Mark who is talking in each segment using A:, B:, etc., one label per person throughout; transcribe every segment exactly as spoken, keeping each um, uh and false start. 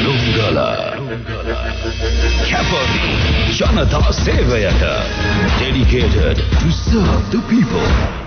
A: Lunggala Cavalry Janata Sevayata dedicated to serve the people.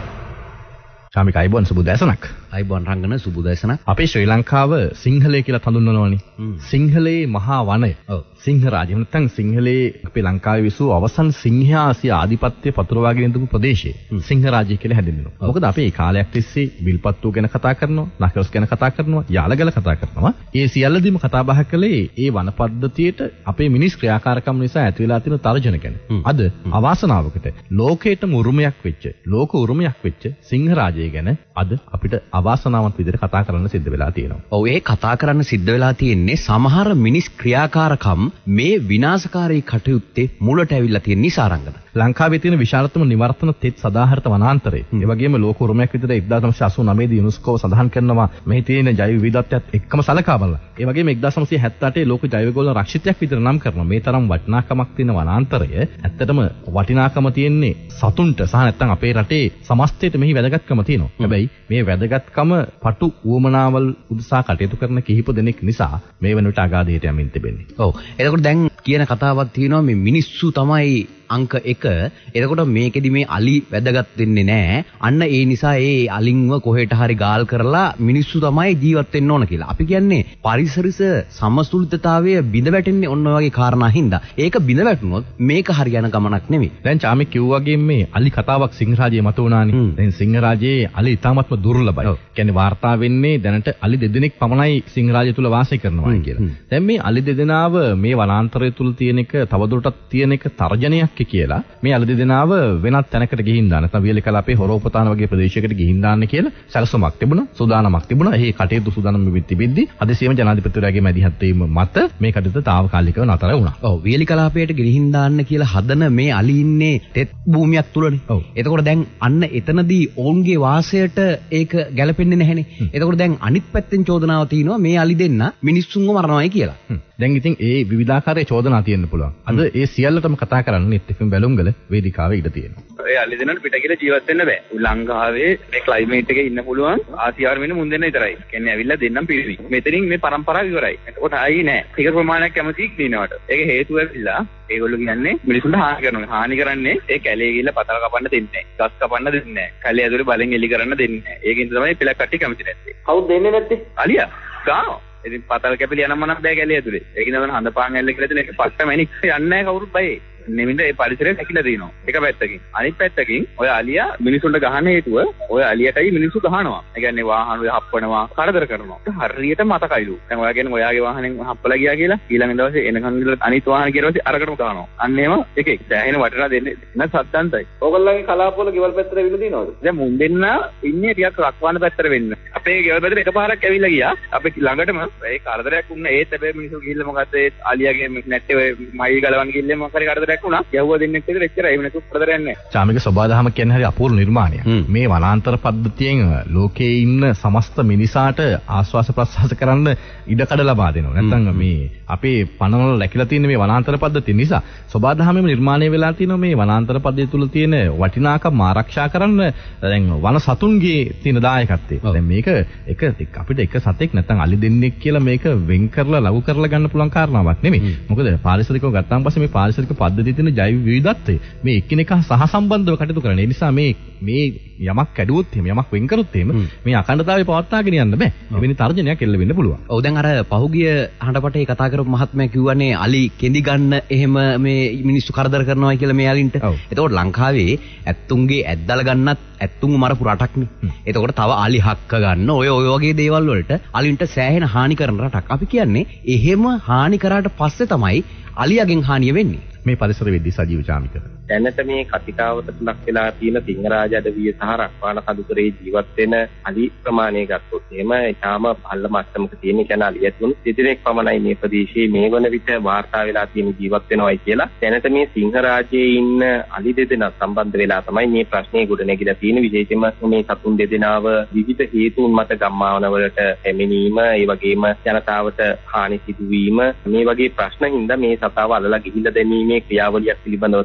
B: Shamika අයිබෝන් සුබ දැසනක්.
C: අයිබෝන් රංගන සුබ දැසනක්.
B: අපේ ශ්‍රී ලංකාව සිංහලයේ කියලා හඳුන්වනවනේ. සිංහලයේ මහා වනය. ඔව්. සිංහ රාජ්‍ය නැත්නම් සිංහලයේ අපේ ලංකාවේ විසූ අවසන් සිංහයාසිය ආධිපත්‍ය පතුරවාගෙන ඉඳපු ප්‍රදේශය සිංහ රාජ්‍ය කියලා හැඳින්වෙනවා. මොකද අපි ඒ කාලයක් තිස්සේ විල්පත්තු ගැන කතා කරනවා, නකරස් ගැන කතා කරනවා, යාලගල කතා කරනවා. ඒ සියල්ලදීම කතා බහ කළේ ඒ වන පද්ධතියට අපේ මිනිස් ක්‍රියාකාරකම් නිසා ඇති වෙලා තියෙන තර්ජන ගැන. අද අවාසනාවකට ලෝකේටම උරුමයක් වෙච්ච, ලෝක උරුමයක් වෙච්ච සිංහ රාජ්‍යය ගැන අද අපිට අවාසනාවන්ත විදිහට කතා කරන්න සිද්ධ වෙලා තියෙනවා.
C: ඔව් ඒ කතා කරන්න සිද්ධ වෙලා තියෙන්නේ සමහර මිනිස් ක්‍රියාකාරකම් මේ විනාශකාරී කටයුත්තේ මුලට ඇවිල්ලා තියෙන නිසා රංගන.
B: ලංකාවේ තියෙන විශාලතම නිවර්තන තෙත් සදාහරිත වනාන්තරය. ඒ වගේම ලෝක උරුමයක් විදිහට එක්දාස් නවසිය අසූනවය දී යුනෙස්කෝ සඳහන් කරනවා මෙහි තියෙන ජෛව විවිධත්වයත් එක්කම සලකා බලලා. ඒ වගේම එක්දාස් නවසිය හැත්තඅටේ ලෝක ජෛවගෝල රක්ෂිතයක් විදිහට නම් කරනවා. මේ තරම් වටිනාකමක් තියෙන වනාන්තරය ඇත්තටම වටිනාකම තියෙන්නේ සතුන්ට සහ නැත්නම් අපේ රටේ සමස්තයට මෙහි වැදගත්කම තියෙනවා. හැබැයි මේ වැදගත්කම පටු උවමනාවල් උදෙසා කටයුතු කරන කිහිප දෙනෙක් නිසා මේ වෙන විට අගාධයට යමින් තිබෙන්නේ.
C: ඔව්. එතකොට දැන් කියන කතාවක් තියෙනවා මේ මිනිස්සු තමයි අංක එක. එතකොට මේකෙදි මේ අලි වැදගත් වෙන්නේ නැහැ. අන්න ඒ නිසා ඒ අලින්ව කොහෙට හරි ගාල් කරලා මිනිස්සු තමයි ජීවත් වෙන්න ඕන කියලා. අපි කියන්නේ පරිසරිස සමතුලිතතාවය බිඳ වැටෙන්නේ ඔන්න ඔය වගේ කාරණා හින්දා. ඒක බිඳ වැටුනොත් මේක හරියන ගමනක් නෙමෙයි.
B: දැන් චාමික් කිව්වා වගේ මේ අලි කතාවක් සිංහ රාජ්‍යයේ මත වුණානේ. දැන් සිංහ රාජ්‍යයේ අලි ඉතාමත්ම දුර්ලභයි. කියන්නේ වාර්තා වෙන්නේ දැනට අලි දෙදෙනෙක් පමණයි සිංහ රාජ්‍ය තුල වාසය කරනවා කියලා. දැන් මේ අලි දෙදෙනාව මේ වනාන්තරය තුල තියෙන එක තවදුරටත් තියෙන එක තර්ජනයක් කියලා මේ අලි දෙදෙනාව වෙනත් තැනකට ගිහින් දාන නැත්නම් වියලි කලාපේ හොරෝපතාන වගේ ප්‍රදේශයකට ගිහින් දාන්න කියලා සැලසුමක් තිබුණා, සූදානමක් තිබුණා. ඒ කටයුතු සූදානම් වෙමින් තිබෙද්දී අධිසියම ජනාධිපතිවරයාගේ මැදිහත් වීම මත මේ කටයුතු తాවකාලිකව නතර වුණා.
C: ඔව් වියලි කලාපයට ගිහින් දාන්න කියලා හදන මේ අලි ඉන්නේ තෙත් භූමියක් තුලනේ. ඔව්. එතකොට දැන් අන්න එතනදී ඔවුන්ගේ වාසයට ඒක ගැලපෙන්නේ නැහැනේ. එතකොට දැන් අනිත් පැත්තෙන් චෝදනාව තියෙනවා මේ අලි දෙන්න මිනිස්සුන්ව මරනවායි කියලා.
B: දැන් ඉතින් ඒ විවිධාකාරයේ චෝදනා තියෙන්න පුළුවන්. අද ඒ සියල්ලටම කතා කරන්නේ එෆ්.එම්. බැලුම්ගල වේදිකාවේ ඉඳ තියෙනවා.
D: ඒ අලි දෙන්නට පිට කියලා ජීවත් වෙන්න බෑ. ලංකාවේ මේ ක්ලයිමේට් එකේ ඉන්න පුළුවන් ආසියාවට වෙන මුන් දෙන්න විතරයි. කියන්නේ ඇවිල්ලා දෙන්නම් පිරිවි. මෙතනින් මේ පරම්පරාව ඉවරයි. එතකොට ආයි නෑ. ටික ප්‍රමාණයක් කැමතික් දිනවට. ඒක හේතුව ඇවිල්ලා ඒගොල්ලෝ කියන්නේ මිනිසුන්ට හානි කරනවා. හානි කරන්නේ ඒ කැලේ ගිහිල්ලා පතර කපන්න දෙන්නේ නෑ. ගස් කපන්න දෙන්නේ නෑ. කැලේ ඇතුලේ බලෙන් එලි කරන්න දෙන්නේ නෑ. ඒකින් තමයි පිළක් කට්ටිය කැමති නැත්තේ. කවුද දෙන්නේ නැත්තේ? අලියා. ගානවා. ඉතින් පතර කැපිලි යනම නම් බෑ කැලේ ඇතුලේ. ඒකින් තමයි හඳපාන් ඇල්ල කියලා දෙන එක පට්ට මැනික් යන්නේ නැහැ කවුරුත් බයේ. නෙමින්ද ඒ පරිසරය හැකිලා දිනවා. එක පැත්තකින්. අනිත් පැත්තකින් ඔය අලියා මිනිසුන්ට ගහන හේතුව ඔය අලියටයි මිනිස්සු ගහනවා. ඒ කියන්නේ වාහන වල හප්පනවා, කරදර කරනවා. හරියට මතකයිලු. දැන් ඔයා කියන්නේ ඔයාගේ වාහනෙන් හප්පලා ගියා කියලා ඊළඟ දවසේ එනකන් ඉඳලා අනිත් වාහන ගියරවසේ අරකටම ගහනවා. අන්න ඒම එකෙක්. දැන් වටිනා දෙන්නේ නැත් සද්දන්තයි. ඕගොල්ලන්ගේ කලාපවල ගෙවල් පැත්තට විල දිනවද? දැන් මුන් දෙන්න ඉන්නේ ටිකක් රක්වාන පැත්තට වෙන්න. අපේ ගෙවල් පැත්තට එකපාරක් ඇවිල්ලා ගියා. අපි ළඟටම ඒ කරදරයක් වුණා. ඒත් හැබැයි මිනිස්සු ගිහිල්ලා මොකද්ද ඒ අලියාගේ නැට්ටේ ඔය මයිල් ගලවන් ගිහිල්ලා මොකක් හරි කරදරයක් වුණා. යවුවා දෙන්නෙක් විතර එච්චරයි. එහෙම නැතුව ප්‍රදරයක් නැහැ.
B: චාමික සබාදහම කියන්නේ හරි අපූර්ව නිර්මාණයක්. මේ වනාන්තර පද්ධතියෙන් ලෝකයේ ඉන්න සමස්ත මිනිසාට ආස්වාස ප්‍රසවාස කරන්න ඉඩකඩ ලබා දෙනවා. නැත්නම් මේ අපේ පනවල läකිලා තියෙන මේ වනාන්තර පද්ධතිය නිසා සබාදහමෙම නිර්මාණය වෙලා තියෙනවා මේ වනාන්තර පද්ධතිය තුල තියෙන වටිනාකම් ආරක්ෂා කරන්න දැන් වන සතුන්ගේ තියෙන දායකත්වය. දැන් මේක එක අපිට එක සතෙක් නැත්නම් අලි දෙන්නෙක් කියලා මේක වෙන් කරලා ලඝු කරලා ගන්න පුළුවන් කාරණාවක් නෙමෙයි. මොකද පාරිසරිකව ගත්තාන් පස්සේ මේ පාරිසරික පද්ධතියේ තියෙන ජෛව විවිධත්වය මේ එකිනෙකා සහසම්බන්ධව කටයුතු කරන. ඒ නිසා මේ මේ යමක් කැඩුවොත් එහෙම යමක් වෙන් කරොත් එහෙම මේ අඛණ්ඩතාවය පවත්වාගෙන යන්න බෑ. එවැනි තර්ජනයක් එල්ල වෙන්න පුළුවන්.
C: ඔව් දැන් අර පහුගිය හඬපටේ කතා කරපු මහත්මයා කිව්වනේ අලි කෙඳි ගන්න එහෙම මේ මිනිස්සු කරදර කරනවා කියලා මේ අලින්ට. එතකොට ලංකාවේ ඇත්තුන්ගේ ඇද්දල ගන්නත් ඇත්තුන්ව මරපු රටක්නේ. එතකොට තව අලි හක්ක ගන්න ඔය ඔය වගේ දේවල් වලට අලින්ට සෑහෙන හානි කරන රටක්. අපි කියන්නේ එහෙම හානි කරාට පස්සේ තමයි අලියාගෙන් හානිය වෙන්නේ.
B: මේ පරිසර වෙද්දී සජීව චාමික.
E: දැනට මේ කතිකාවත තුනක් වෙලා තියෙන සිංහරාජ අඩවිය සහ රක්වාන කඳුකරේ ජීවත් වෙන අලි ප්‍රමාණය ගත්තොත් එහෙම ඊටාම පහළ මට්ටමක තියෙන කියන අලියතුන් දෙදෙනෙක් පමණයි මේ ප්‍රදේශයේ මේ වන විට වාර්තා වෙලා තියෙන ජීවත් වෙනවයි කියලා. දැනට මේ සිංහරාජයේ ඉන්න අලි දෙදෙනා සම්බන්ධ වෙලා තමයි මේ ප්‍රශ්නේ ගොඩනැගිලා තියෙන. විශේෂයෙන්ම මේ සතුන් දෙදෙනාව විවිධ හේතුන් මත ගම්මාන වලට පැමිණීම, ඒ වගේම ජනතාවට හානි සිදුවීම මේ වගේ ප්‍රශ්න හින්දා මේ සතාව අල්ලලා ගිහිල්ලා දැමීමේ ක්‍රියාවලියක් පිළිබඳව තමයි මේ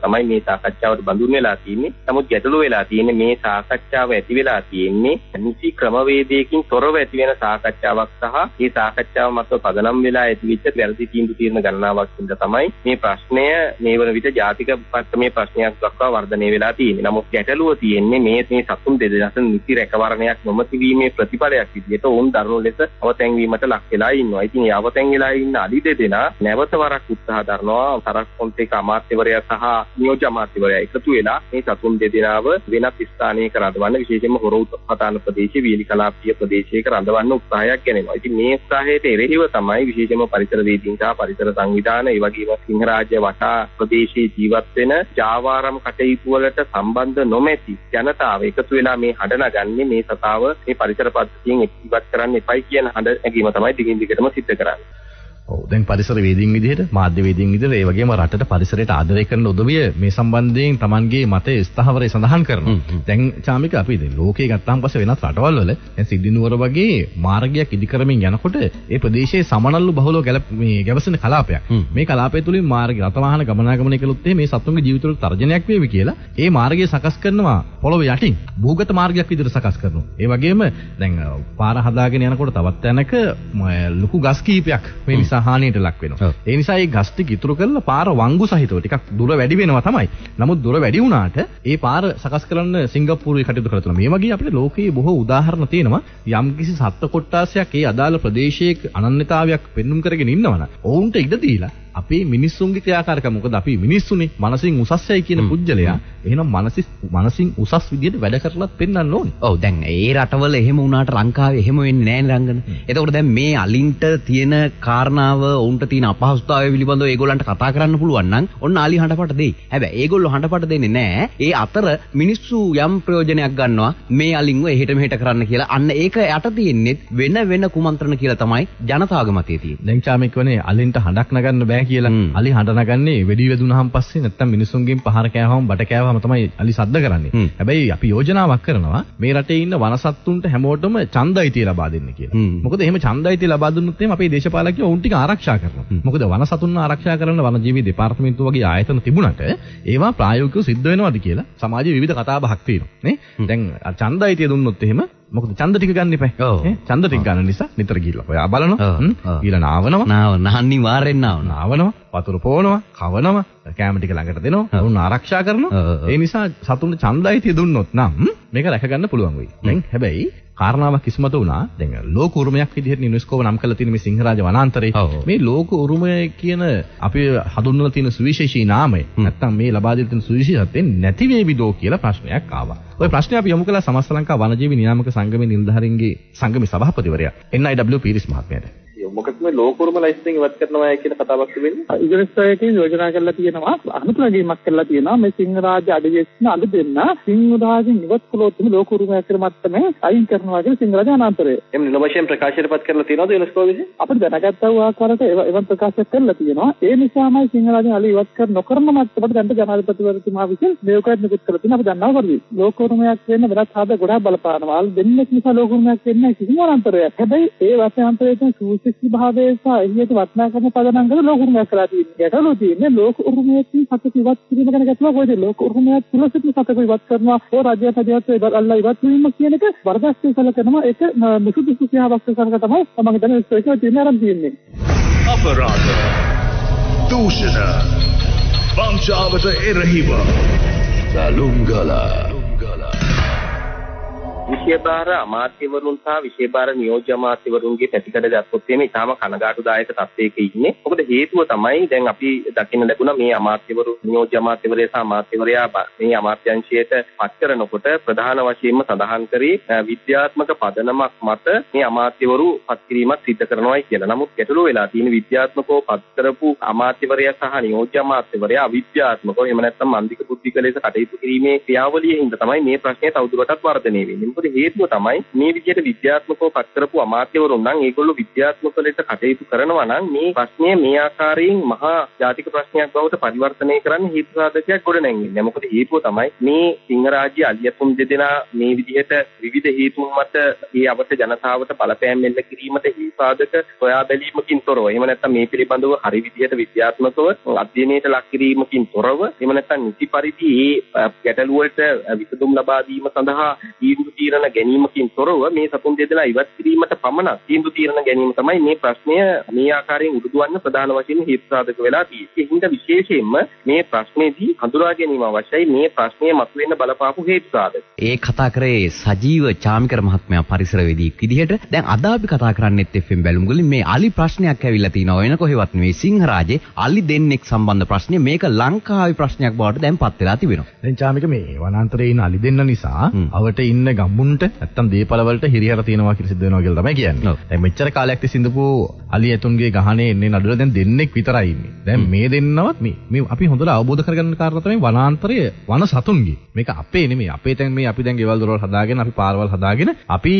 E: සාකච්ඡාවට බඳුන් වෙලා තියෙන්නේ. නමුත් ගැටලුව වෙලා තියෙන්නේ මේ සාකච්ඡාව ඇති වෙලා තියෙන්නේ නිසි ක්‍රමවේදයකින් තොරව ඇති වෙන සාකච්ඡාවක් සහ මේ සාකච්ඡාව මත පදනම් වෙලා ඇතිවෙච්ච වැරදි තීන්දුව తీරන ගණනාවක් හින්දා තමයි මේ ප්‍රශ්නය මේ වන විට ජාතික පත්‍රමේ ප්‍රශ්නයක් දක්වා වර්ධනය වෙලා තියෙන්නේ. නමුත් ගැටලුව තියෙන්නේ මේ මේ සතුන් දෙදෙනාට නිසි රැකවරණයක් නොමැති වීමේ ප්‍රතිඵලයක් විදිහට ඔවුන් දරුණු ලෙස අවතැන්වීමට ලක් වෙලා ඉන්නවා. ඉතින් මේ අවතැන් වෙලා ඉන්න අලි දෙදෙනා නැවත වරක් උත්සාහ දරනවා තරක් පොන්තේක අමාත්‍යවරයා සහ නියෝජ්‍ය අමාත්‍යවරයා එකතු වෙලා මේ සතුන් දෙදෙනාව වෙනත් ස්ථානයක රඳවන්න, විශේෂයෙන්ම හොරවුත්පතාන ප්‍රදේශයේ වීලි කලාපීය ප්‍රදේශයක රඳවන්න උත්සාහයක් ගෙනෙනවා. ඉතින් මේ උත්සාහයට එරෙහිව තමයි විශේෂයෙන්ම පරිසරවේදීන් සහ පරිසර සංවිධාන, ඒ වගේම සිංහරාජ්‍ය වටා ප්‍රදේශයේ ජීවත් වෙන ජාවාරම් කටයුතු වලට සම්බන්ධ නොමැති ජනතාව එකතු වෙලා මේ හඬ නගන්නේ මේ සතාව මේ පරිසර පද්ධතියෙන් ඉවත් කරන්න එපයි කියන හඬ නැගීම තමයි දිගින් දිගටම සිද්ධ කරන්නේ.
B: ඔව් දැන් පරිසර වේදීන් විදිහට මාධ්‍ය වේදීන් විදිහට ඒ වගේම රටට පරිසරයට ආදරය කරන උදවිය මේ සම්බන්ධයෙන් Tamanගේ මතය ස්ථාවරය සඳහන් කරනවා. දැන් චාමික අපි දැන් ලෝකේ ගත්තාම පස්සේ වෙනත් රටවල් වල දැන් සිද්ධිනුවර වගේ මාර්ගයක් ඉදි කරමින් යනකොට ඒ ප්‍රදේශයේ සමනල්ලු බහුලව මේ ගැවසෙන කලාපයක්. මේ කලාපය තුලින් මාර්ගය රත වාහන ගමනාගමනය කළොත් මේ සතුන්ගේ ජීවිතවලට තර්ජනයක් වේවි කියලා ඒ මාර්ගය සකස් කරනවා පොළොව යටින් භූගත මාර්ගයක් විදිහට සකස් කරනවා. ඒ වගේම දැන් පාර හදාගෙන යනකොට තවත් තැනක ලොකු ගස් කීපයක් මේ නිසා හානියට ලක් වෙනවා. ඒ නිසා මේ ගස් ටික ඉතුරු කරලා පාර වංගු සහිතව ටිකක් දුර වැඩි වෙනවා තමයි. නමුත් දුර වැඩි වුණාට ඒ පාර සකස් කරන්න සිංගප්පූරුවේ කටයුතු කරලා තියෙනවා. මේ වගේ අපිට ලෝකයේ බොහෝ උදාහරණ තියෙනවා. යම්කිසි සත්ත්ව කොට්ටාසයක් ඒ අදාළ ප්‍රදේශයේ අනන්‍යතාවයක් පෙන්눔 කරගෙන ඉන්නවනම් ඔවුන්ට ඉඩ දීලා අපේ මිනිස්සුන්ගේ ක්‍රියාකාරකම් මොකද අපි මිනිස්සුනේ මනසින් උසස්යයි කියන පුජ්‍යලයා එහෙනම් මනසින් මනසින් උසස් විදියට වැඩ කරලත් පෙන්වන්න ඕනේ.
C: ඔව් දැන් ඒ රටවල එහෙම වුණාට ලංකාවේ එහෙම වෙන්නේ නැහැ නේ රංගන. එතකොට දැන් මේ අලින්ට තියෙන කාරණාව උන්ට තියෙන අපහසුතාවය පිළිබඳව ඒගොල්ලන්ට කතා කරන්න පුළුවන් නම් ඔන්න අලි හඬපට දෙයි. හැබැයි ඒගොල්ලෝ හඬපට දෙන්නේ නැහැ. ඒ අතර මිනිස්සු යම් ප්‍රයෝජනයක් ගන්නවා මේ අලින්ව එහෙට මෙහෙට කරන්න කියලා. අන්න ඒක යට තියෙන්නේ වෙන වෙන කුමන්ත්‍රණ කියලා තමයි ජනතාවගේ මතය තියෙන්නේ.
B: දැන් චාමික වනේ අලින්ට හඬක් නගන්න බෑ කියලා අලි හඬ නගන්නේ වෙඩි වැදුනහම පස්සේ නැත්තම් මිනිසුන්ගෙන් පහර කෑවම බට කෑවම තමයි අලි සද්ද කරන්නේ. හැබැයි අපි යෝජනාවක් කරනවා මේ රටේ ඉන්න වනසත්තුන්ට හැමෝටම ඡන්දයිතිය ලබා දෙන්න කියලා. මොකද එහෙම ඡන්දයිතිය ලබා දුන්නොත් එහෙම අපේ දේශපාලකයෝ උන් ටික ආරක්ෂා කරනවා. මොකද වනසතුන් ආරක්ෂා කරන වනජීවි දෙපාර්තමේන්තුව වගේ ආයතන තිබුණට ඒවා ප්‍රායෝගිකව සිද්ධ වෙනවද කියලා සමාජයේ විවිධ කතාබහක් තියෙනවා නේ. දැන් ඡන්දයිතිය දුන්නොත් එහෙම මොකද ඡන්ද ටික ගන්න එපා. ඈ ඡන්ද ටික ගන්න නිසා නිතර ගිහිල්ලා ඔයා බලනවා. ඊළඟ නාවනවා.
C: නාව අනිවාර්යෙන් නාවනවා.
B: නාවනවා. වතුර පොවනවා, කවනවා, කැම ටික ළඟට දෙනවා, උන් ආරක්ෂා කරනවා. ඒ නිසා සතුන්ට ඡන්දයිතිය දුන්නොත් නම් මේක රැක ගන්න පුළුවන් වෙයි. දැන් හැබැයි කාරණාවක් ඉස්මතු වුණා. දැන් ලෝක උරුමයක් විදිහට යුනෙස්කෝව නම් කරලා තියෙන මේ සිංහරාජ වනාන්තරේ මේ ලෝක උරුමය කියන අපි හඳුන්වලා තියෙන සුවිශේෂී නාමය නැත්තම් මේ ලබා දෙන තියෙන සුවිශේෂීත්වයෙන් නැති වේවිදෝ කියලා ප්‍රශ්නයක් ආවා. ඔය ප්‍රශ්නේ අපි යොමු කළා සමස්ත ලංකා වනජීවි නියාමක සංගමේ නිලධාරීන්ගේ සංගමේ සභාපතිවරයා එන් ආයි ඩබ්ලිව් පීරිස් මහත්මයාට.
E: මොකද මේ ලෝකුරුම ලයිසන් ඉවත් කරනවා කියන කතාවක් තිබෙන්නේ.
F: ඉගොස්ට්‍රේටින් යෝජනා කරලා තියෙනවා අනුතුලගීමක් කරලා තියෙනවා මේ සිංහරාජ අධිවේශන අඳ දෙන්න සිංහරාජෙන් ඉවත් කළොත් මේ ලෝකුරුමයක් කර මට්ටමේ අයින් කරනවා කියලා සිංහරාජ අනාන්තරය.
E: එම් නිලවශයෙන් ප්‍රකාශයටපත් කරලා තියෙනවද යුනෙස්කෝ විසින්?
F: අපිට දැනගත්තා වූ ආකාරයට එවන් ප්‍රකාශයක් කරලා තියෙනවා. ඒ නිසාමයි සිංහරාජෙන් අලි ඉවත් කර නොකරන මට්ටමට දැන් ජනාධිපතිවරතුමා විසින් මේකත් නිකුත් කරලා තියෙනවා. අපි දන්නවා වර්ධි. ලෝකුරුමයක් වෙන්න වෙනත් ආද ගොඩාක් බලපානවා. අල් දෙන්නෙක් නිසා ලෝකුරුමයක් වෙන්නේ කිසිම අනාන්තරයක්. හැබැයි ඒ වශයෙන්තරයේ තියෙන සූසිස් භාවයේ සහ එහියට වටනාකම පදනම් කරලා ලෝක උරුමයක් කරලා තියෙනවා. ගැටලුව තියෙන්නේ ලෝක උරුමයෙන් සතක ඉවත් කිරීම ගැන ගැටලුවක් කොහෙද? ලෝක උරුමයක් තුල සිට සතක ඉවත් කරනවා. ඕ රාජ්‍යයට අධ්‍යයත් අල්ලා ඉවත් වීම කියන එක වරදක් සලකනවා. ඒක මුසුදුසු ක්‍රියාවක් සලක තමයි මම හිතන්නේ ඒක තියෙන ආරම්භ තියෙන්නේ.
A: අපරාධ දූෂණ වංචාවට එරෙහිව සලුංගලා
E: විශේෂබාර අමාත්‍යවරුන් සහ විශේෂබාර නියෝජ්‍ය අමාත්‍යවරුන්ගේ පැතිකඩ දැක්කොත් එimhe ඉතාම කනගාටුදායක තත්ත්වයක ඉන්නේ. මොකද හේතුව තමයි දැන් අපි දකින්න ලැබුණා මේ අමාත්‍යවරු නියෝජ්‍ය අමාත්‍යවරයා සහ අමාත්‍යවරයා මේ අමාත්‍යංශයට පත් කරනකොට ප්‍රධාන වශයෙන්ම සඳහන් කරේ විද්‍යාත්මක පදනමක් මත මේ අමාත්‍යවරු පත් කිරීමක් සිදු කරනවායි කියලා. නමුත් ගැටලුව වෙලා තියෙන විද්‍යාත්මකව පත් කරපු අමාත්‍යවරයා සහ නියෝජ්‍ය අමාත්‍යවරයා අවිද්‍යාත්මකව එහෙම නැත්නම් මන්දික බුද්ධික ලෙස කටයුතු කිරීමේ ක්‍රියාවලියෙන් තමයි මේ ප්‍රශ්නය තවදුරටත් වර්ධනය වෙන්නේ. මොකද හේතුව තමයි මේ විදිහට විද්‍යාත්මකව පත් කරපු අමාත්‍යවරුන් නම් ඒගොල්ලෝ විද්‍යාත්මක ලෙස කටයුතු කරනවා නම් මේ ප්‍රශ්නය මේ ආකාරයෙන් මහා ජාතික ප්‍රශ්නයක් බවට පරිවර්තනය කරන්න හේතු සාධකයක් ගොඩ නැගෙන්නේ. මොකද හේතුව තමයි මේ සිංහරාජ්‍ය අලියතුන් දෙදෙනා මේ විදිහට විවිධ හේතුන් මත මේ අවශ්‍ය ජනතාවට බලපෑම් මෙල්ල කිරීමට හේතු සාධක සොයා බැලීමකින් තොරව එහෙම නැත්නම් මේ පිළිබඳව හරි විදිහට විද්‍යාත්මකව අධ්‍යයනයට ලක් කිරීමකින් තොරව එහෙම නැත්නම් නිසි පරිදි මේ ගැටලුව වලට විසඳුම් ලබා දීම සඳහා තීන්දුව తీරන ගැනීමකින් තොරව මේ සතුන් දෙදෙනා ඉවත් කිරීමට පමණ තීන්දුව తీරන ගැනීම තමයි මේ ප්‍රශ්නය මේ ආකාරයෙන් උඩුදුවන්න ප්‍රධාන වශයෙන් හේතු සාධක වෙලා තියෙන්නේ. ඒ හින්දා විශේෂයෙන්ම මේ ප්‍රශ්නේදී හඳුනා ගැනීම අවශ්‍යයි මේ ප්‍රශ්නය මතුවෙන්න බලපාපු හේතු සාධක.
C: ඒ කතා කරේ සජීව චාමිකර මහත්මයා පරිසරවේදී විදිහට. දැන් අද අපි කතා කරන්නේත් එෆ් එම් බැලුම් වලින් මේ අලි ප්‍රශ්නයක් ඇවිල්ලා තිනවා වෙන කොහෙවත් නෙවෙයි සිංහරාජේ අලි දෙන්නෙක් සම්බන්ධ ප්‍රශ්නේ මේක ලංකාවේ ප්‍රශ්නයක් බවට දැන් පත් වෙලා තිබෙනවා.
B: දැන් චාමික මේ වනාන්තරයේ ඉන්න අලි දෙන්න නිසා අවට ඉන්න ගම්මුන්ට නැත්තම් දීපල වලට හිරිහැර තියෙනවා කියලා සිද්ධ වෙනවා කියලා තමයි කියන්නේ. දැන් මෙච්චර කාලයක් තිස්සේ ඉඳපු අලි ඇතුන්ගේ ගහනේ එන්නේ නඩුවල දැන් දෙන්නෙක් විතරයි ඉන්නේ. දැන් මේ දෙන්නවත් මේ මේ අපි හොඳට අවබෝධ කරගන්න කාරණා තමයි වනාන්තරයේ වන සතුන්ගේ. මේක අපේ නෙමෙයි. අපේ දැන් මේ අපි දැන් ගෙවල් දොරවල් හදාගෙන අපි පාරවල් හදාගෙන අපි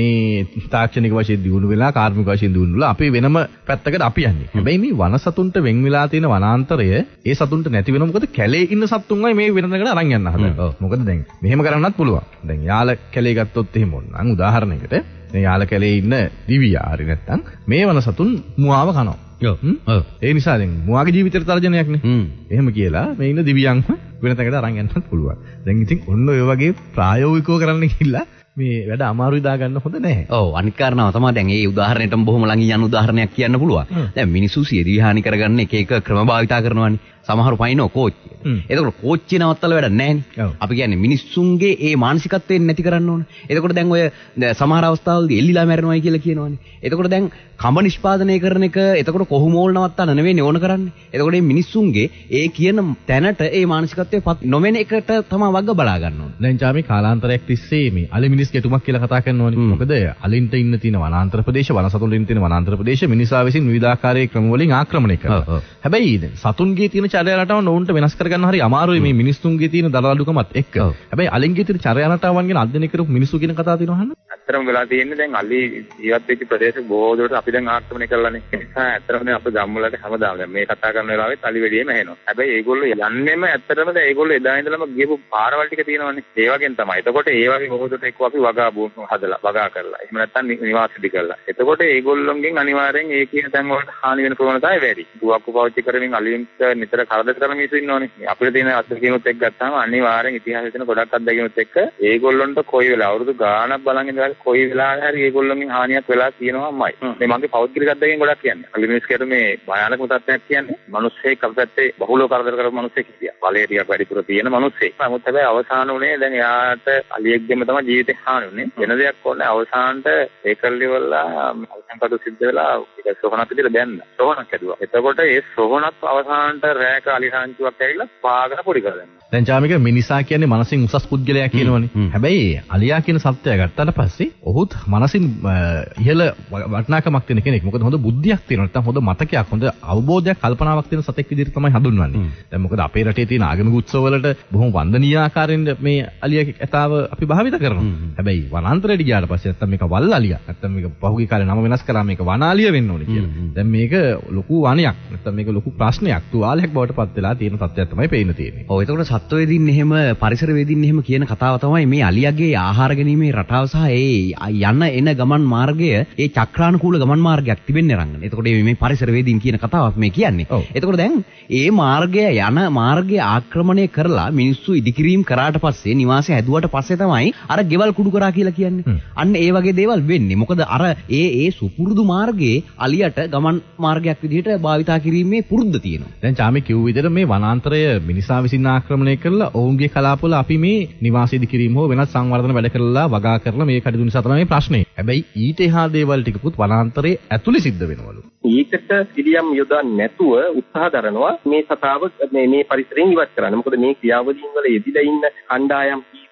B: මේ තාක්ෂණික වශයෙන් දියුණු වෙලා කාර්මික වශයෙන් දියුණු වෙලා අපි වෙනම පැත්තකට අපි යන්නේ. හැබැයි මේ වන සතුන්ට වෙන් වෙලා තියෙන වනාන්තරය ඒ සතුන්ට නැති වෙනවා. මොකද කැලේ ඉන්න සතුන්වයි මේ වෙනතකට අරන් යන්න හදන්නේ. මොකද දැන් මෙහෙම කරන්නත් පුළුවන්. දැන් යාල කැලේ ගත්තොත් එහෙම ඕනනම් උදාහරණයකට මේ යාල කැලේ ඉන්න දිවියා හරි නැත්තම් මේ වන සතුන් මුවාව කනවා. ඔව්. ඒ නිසා දැන් මුවාගේ ජීවිතේට තර්ජනයක් නේ. එහෙම කියලා මේ ඉන්න දිවියන්ව වෙනතකට අරන් යන්නත් පුළුවන්. දැන් ඉතින් ඔන්න ඔය වගේ ප්‍රායෝගිකව කරන්න ගිහිල්ලා මේ වැඩ අමාරුයි දාගන්න හොඳ නැහැ.
C: ඔව් අනිත් කාරණාව තමයි දැන් මේ උදාහරණයටම බොහොම ළඟින් යන උදාහරණයක් කියන්න පුළුවන්. දැන් මිනිස්සු සියදිවි හානි කරගන්න එක එක ක්‍රම භාවිතා කරනවානේ. සමහරු පයින්නෝ කෝච්චිය. එතකොට කෝච්චිය නවත්තලා වැඩක් නැහැ නේ. අපි කියන්නේ මිනිස්සුන්ගේ ඒ මානසිකත්වයෙන් නැති කරන්න ඕනේ. එතකොට දැන් ඔය සමහර අවස්ථාවලදී එල්ලිලා මැරෙනවායි කියලා කියනවානේ. එතකොට දැන් කඹ නිෂ්පාදනය කරන එක එතකොට කොහොමෝල් නවත්තන්න නෙවෙයි ඕන කරන්නේ. එතකොට මේ මිනිස්සුන්ගේ ඒ කියන තැනට ඒ මානසිකත්වය නොවෙන එකට තමයි වග බලා ගන්න ඕනේ.
B: දැන් චාමි කාලාන්තරයක් තිස්සේ මේ අලි මිනිස් ගැටුමක් කියලා කතා කරනවානේ. මොකද අලින්ට ඉන්න තියෙන වනාන්තර ප්‍රදේශ වන සතුන්ට ඉන්න තියෙන වනාන්තර ප්‍රදේශ මිනිසා විසින් විවිධාකාරයේ ක්‍රම වලින් ආක්‍රමණය කරනවා. හැබැයි සතුන්ගේ තියෙන චර්යා රටාව නෝන්ට වෙනස් කරගන්න හරි අමාරුයි මේ මිනිස්සුන්ගේ තියෙන දරලඩුකමත් එක්ක. හැබැයි අලින්ගේ තියෙන චර්යා රටාවන් ගැන අධ්‍යයනය කරපු මිනිස්සු කියන කතාව තියෙනවා අහන්න.
D: ඇත්තටම වෙලා තියෙන්නේ දැන් අලි ජීවත් වෙච්ච ප්‍රදේශ බොහෝ දුරට අපි දැන් ආක්‍රමණය කරලානේ. ඒ නිසා ඇත්තටම දැන් අපේ ගම් වලට හැමදාම දැන් මේ කතා කරන වෙලාවෙත් අලි වෙඩියෙම ඇහෙනවා. හැබැයි ඒගොල්ලෝ යන්නෙම ඇත්තටම දැන් ඒගොල්ලෝ එදා ඉඳලම ගියපු පාරවල් ටික තියෙනවානේ. ඒ වගේම තමයි. එතකොට ඒ වගේ බොහෝ දුරට එක්ක අපි වගා හදලා වගා කරලා. එහෙම නැත්නම් නිවාස ඉදි කරලා. එතකොට ඒගොල්ලොන්ගෙන් අනිවාර්යෙන් ඒ කියන තැන් වලට හානි වෙන ප්‍රවණතාවය වැඩි. දුවක්කු පාවිච්චි කරමින් අලින්ට නිතර කරදර කරන මිනිස්සු ඉන්නෝනේ. අපිට තියෙන අත්දැකීමුත් එක්ක ගත්තාම අනිවාර්යෙන් ඉතිහාසයේ තියෙන ගොඩක් අත්දැකීමුත් එක්ක ඒගොල්ලොන්ට කොයි වෙලාව අවුරුදු ගාණක් බලන් ඉඳලා කොයි වෙලාවෙ හරි ඒගොල්ලොන්ගෙන් හානියක් වෙලා තියෙනවාමයි. මේ මගේ පෞද්ගලික අත්දැකීම් ගොඩක් කියන්නේ. අලි මිනිස්කේට මේ භයානකම තත්ත්වයක් කියන්නේ මිනිස්සෙක් අපිට බහුලව කරදර කරපු මිනිස්සෙක් හිටියා. බලය ටිකක් වැඩිපුර තියෙන මිනිස්සෙක්. නමුත් හැබැයි අවසාන උනේ දැන් එයාට අලියෙක්ගෙම තමයි ජීවිතේ හානි උනේ. වෙන දෙයක් ඕනේ අවසානට ඒකල්ලිවලා අවසන්කට සිද්ධ වෙලා ඒක සෝහනක් විදිහට දැන්න. සෝහනක් ඇදුවා. එතකොට ඒ සෝහනත් අවසානට රැක අලි රාංචුවක් ඇවිල්ලා පාගන පොඩි කරගන්න.
B: දැන් චාමික මිනිසා කියන්නේ මනසින් උසස් පුද්ගලයා කියනවනේ. හැබැයි අලියා කියන සත්‍යය ගත්තාට පස්සේ ඔහුත් මනසින් ඉහළ වටිනාකමක් තියෙන කෙනෙක්. මොකද හොඳ බුද්ධියක් තියෙනවා. නැත්නම් හොඳ මතකයක්, හොඳ අවබෝධයක්, කල්පනාවක් තියෙන සතෙක් විදිහට තමයි හඳුන්වන්නේ. දැන් මොකද අපේ රටේ තියෙන ආගමික උත්සව වලට බොහොම වන්දනීය ආකාරයෙන් මේ අලියාගේ ඇතාව අපි භාවිත කරනවා. හැබැයි වනාන්තරයට ගියාට පස්සේ නැත්නම් මේක වල් අලියා. නැත්නම් මේක පහුගිය කාලේ නම වෙනස් කරා මේක වනාලිය වෙන්න ඕනේ කියලා. දැන් මේක ලොකු වණයක්. නැත්නම් මේක ලොකු ප්‍රශ්නයක්. තුවාලයක් බවට පත් වෙලා තියෙන තත්ත්වයක් තමයි පේන්න තියෙන්නේ.
C: ඔව් එතකොට සත්වවේදීන් එහෙම පරිසරවේදීන් එහෙම කියන කතාව තමයි මේ අලියාගේ ආහාර ගැනීමේ රටාව සහ ඒ යන එන ගමන් මාර්ගය ඒ චක්‍රානුකූල ගමන් මාර්ගයක් තිබෙන්නේ රංගන. එතකොට මේ පරිසරවේදීන් කියන කතාවක් මේ කියන්නේ. එතකොට දැන් ඒ මාර්ගය යන මාර්ගය ආක්‍රමණය කරලා මිනිස්සු ඉදිකිරීම කරාට පස්සේ නිවාසය හැදුවට පස්සේ තමයි අර ගෙවල් කුඩු කරා කියලා කියන්නේ. අන්න ඒ වගේ දේවල් වෙන්නේ. මොකද අර ඒ ඒ සුපුරුදු මාර්ගයේ අලියට ගමන් මාර්ගයක් විදිහට භාවිතා කිරීමේ පුරුද්ද තියෙනවා.
B: දැන් චාමි කිව්ව විදිහට මේ වනාන්තරය මිනිසා විසින් ආක්‍රමණය කරලා ඔවුන්ගේ කලාපවල අපි මේ නිවාස ඉදිකිරීම හෝ වෙනත් සංවර්ධන වැඩ කරලා වගා කරලා මේ කටයුතු නිසා තමයි මේ ප්‍රශ්නේ. හැබැයි ඊට එහා දේවල් ටිකකුත් වනාන්තරයේ ඇතුලේ සිද්ධ වෙනවලු.
E: ඒකට පිළියම් යොදන්නේ නැතුව උත්සාහ දරනවා මේ සතාව මේ මේ පරිසරයෙන් ඉවත් කරන්න. මොකද මේ ක්‍රියාවලින් වල යෙදිලා ඉන්න කණ්ඩායම් කීප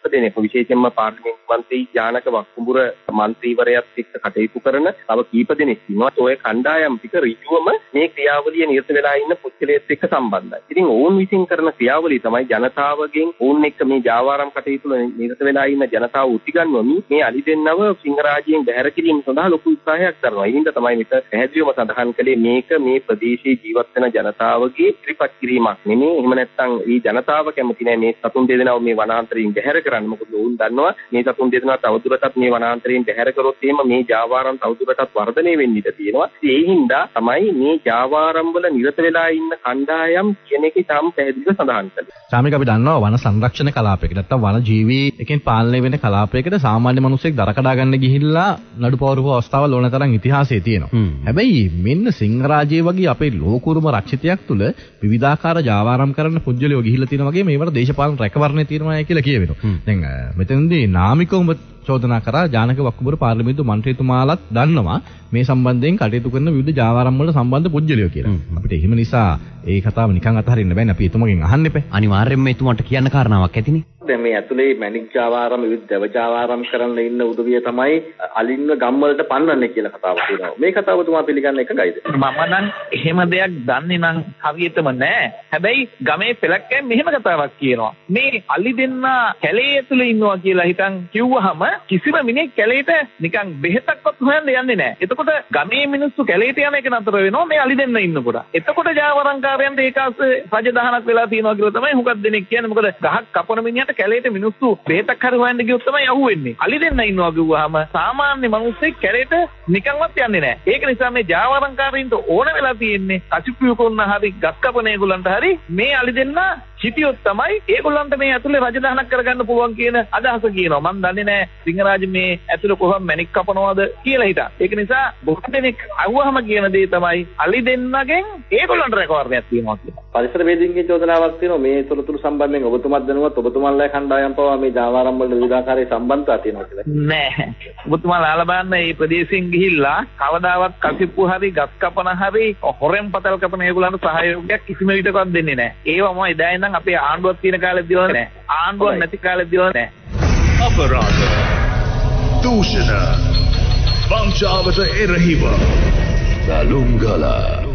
E: දෙනෙක් විශේෂයෙන්ම පාර්ලිමේන්තු මන්ත්‍රී ජානක වක්කුඹුර මන්ත්‍රීවරයාත් එක්ක කටයුතු කරන තව කීප දෙනෙක් ඉන්නවා. ඔය කණ්ඩායම් ටික ඍජුවම මේ ක්‍රියාවලිය නිරත වෙලා ඉන්න පුද්ගලයෙක් එක්ක සම්බන්ධයි. ඉතින් ඔවුන් විසින් කරන ක්‍රියාවලිය තමයි ජනතාවගෙන් ඔවුන් එක්ක මේ ජාවාරම් කටයුතු වල නිරත වෙලා ඉන්න ජනතාව උතිගන්වමින් මේ අලි දෙන්නව සිංහරාජයෙන් බැහැර කිරීම සඳහා ලොකු උත්සාහයක් කරනවා. ඒ හින්දා තමයි මෙතන පැහැදිලිවම සඳහන් කළේ මේක මේ ප්‍රදේශයේ ජීවත් වෙන ජනතාවගේ ඉදිරිපත් කිරීමක් නෙමෙයි. එහෙම නැත්නම් මේ ජනතාව කැමති නැහැ මේ සතුන් දෙදෙනාව මේ වනාන්තරයෙන් බැහැර කරන්න. මොකද ඔවුන් දන්නවා මේ සතුන් දෙදෙනා තවදුරටත් මේ වනාන්තරයෙන් බැහැර කරොත් එහෙම මේ ජාවාරම් තවදුරටත් වර්ධනය වෙන්න ඉඩ තියෙනවා. ඒ හින්දා තමයි මේ ජාවාරම් වල නිරත වෙලා ඉන්න කණ්ඩායම් කියන එකේ තාම පැහැදිලිව සඳහන් කළේ.
B: සාමික අපි දන්නවා වන සංරක්ෂණ කලාපයකට නැත්නම් වන ජීවී එකෙන් පාලනය වෙන කලාපයකට සාමාන්‍ය මිනිස්සෙක් දර කඩා ගන්න ගිහිල්ලා නඩු පවරපු අවස්ථාවල් ඕන තරම් ඉතිහාසයේ තියෙනවා. හැබැයි මෙන්න සිංහරාජයේ වගේ අපේ ලෝකුරුම රක්ෂිතයක් තුල විවිධාකාර ජාවාරම් කරන්න පුජ්‍යලියෝ ගිහිල්ලා තියෙනවා වගේ මේවට දේශපාලන රැකවරණය තියෙනවා කියලා කියවෙනවා. දැන් මෙතනදී නාමිකවම චෝදනා කරා ජානක වක්කුඹුර පාර්ලිමේන්තු මන්ත්‍රීතුමාලත් දන්නවා මේ සම්බන්ධයෙන් කටයුතු කරන විවිධ ජාවාරම් වල සම්බන්ධ පුජ්‍යලියෝ කියලා. අපිට එහෙම නිසා ඒ කතාව නිකන් අතහරින්න බෑනේ. අපි එතුමගෙන් අහන්න එපා.
C: අනිවාර්යයෙන්ම එතුමාට කියන්න කාරණාවක් ඇතිනේ.
G: දැන් මේ ඇතුලේ මැණික් ජාවාරම් විවිධ දව ජාවාරම් කරන්න ඉන්න උදවිය තමයි අලින්ව ගම් වලට පන්නන්නේ කියලා කතාවක් තියෙනවා. මේ කතාව තුමා පිළිගන්න එකගයිද?
H: මම නම් එහෙම දෙයක් දන්නේ නම් හරියටම නෑ. හැබැයි ගමේ පෙලක්කෙන් මෙහෙම කතාවක් කියනවා. මේ අලි දෙන්න කැලේ ඇතුලේ ඉන්නවා කියලා හිතන් කිව්වහම කිසිම මිනිහෙක් කැලේට නිකන් බෙහෙතක්වත් හොයන්න යන්නේ නෑ. එතකොට ගමේ මිනිස්සු කැලේට යන එක නතර වෙනවා මේ අලි දෙන්න ඉන්නකොට. එතකොට ජාවාරම්කාරයන්ට ඒකාස රජදහනක් වෙලා තියෙනවා කියලා තමයි හුඟක් දෙනෙක් කියන්නේ. මොකද ගහක් කපන මිනිහට කැලේට මිනිස්සු බෙහෙතක් හරි හොයන්න ගියොත් තමයි අහුවෙන්නේ. අලි දෙන්න ඉන්නවා කිව්වහම සාමාන්‍ය මිනිස්සෙක් කැලේට නිකන්වත් යන්නේ නෑ. ඒක නිසා මේ ජාවාරම්කාරයින්ට ඕන වෙලා තියෙන්නේ කසිප්පිය කොන්න හරි ගස් කපන ඒගොල්ලන්ට හරි මේ අලි දෙන්න හිටියොත් තමයි ඒගොල්ලන්ට මේ ඇතුලේ රජදහනක් කරගන්න පුළුවන් කියන අදහස කියනවා. මම දන්නේ නෑ සිංහරාජ මේ ඇතුලේ කොහොම මැණික් කපනවද කියලා හිතා. ඒක නිසා බොහෝ දෙනෙක් අහුවහම කියන දේ තමයි අලි දෙන්නගෙන් ඒගොල්ලන්ට රැකවරණයක් තියෙනවා කියලා.
G: පරිසර වේදිකගේ චෝදනාවක් තියෙනවා මේ තොරතුරු සම්බන්ධයෙන් ඔබතුමාත් දැනුවත් ඔබතුමාලා කණ්ඩායම් පවා මේ ජාවාරම් වල විවිධාකාරයේ සම්බන්ධතා තියෙනවා කියලා.
H: නෑ. ඔබතුමාලා අහලා බලන්න මේ ප්‍රදේශයෙන් ගිහිල්ලා කවදාවත් කසිප්පු හරි ගස් කපන හරි හොරෙන් පතල් කපන ඒගොල්ලන්ට සහයෝගයක් කිසිම විදිහකවත් දෙන්නේ නෑ. ඒවම එදා ඉඳන් අපේ ආණ්ඩුවක් තියෙන කාලෙත් දිවල නෑ. ආණ්ඩුවක් නැති කාලෙත් දිවල නෑ.
A: අපරාධ දූෂණ වංචාවට එරෙහිව දලුම්ගල